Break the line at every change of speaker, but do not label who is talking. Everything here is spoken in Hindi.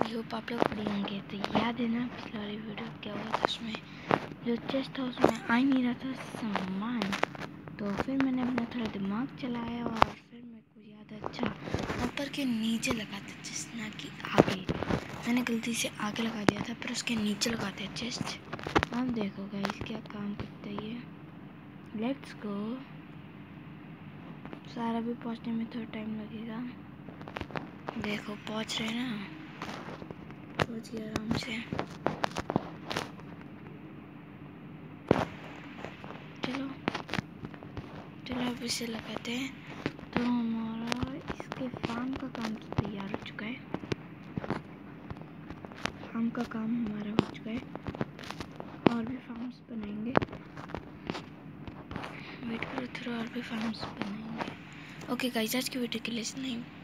आई होप आप लोग बढ़िया होंगे। तो याद है ना पिछले वाली वीडियो क्या हुआ था, उसमें जो चेस्ट था उसमें आ ही नहीं रहा था सामान। तो फिर मैंने अपना थोड़ा दिमाग चलाया और फिर मेरे को याद है अच्छा ऊपर के नीचे लगाते चेस्ट, ना कि आगे। मैंने गलती से आगे लगा दिया था, फिर उसके नीचे लगाते चेस्ट। अब देखो गाइस क्या काम करते हैं ये। Let's go. सारा भी पहुंचने में थोड़ा टाइम लगेगा। देखो पहुंच रहे ना, पहुंच गया आराम से। चलो चलो अब इसे लगाते हैं। तो हमारा इसके फार्म का काम तो तैयार हो चुका है। फार्म का काम हमारा हो चुका है, और भी फार्म्स बनाएंगे। वेट करो थोड़ा, और भी फार्म्स बनाएंगे। ओके गाइस, आज की वीडियो के लिए इतना ही।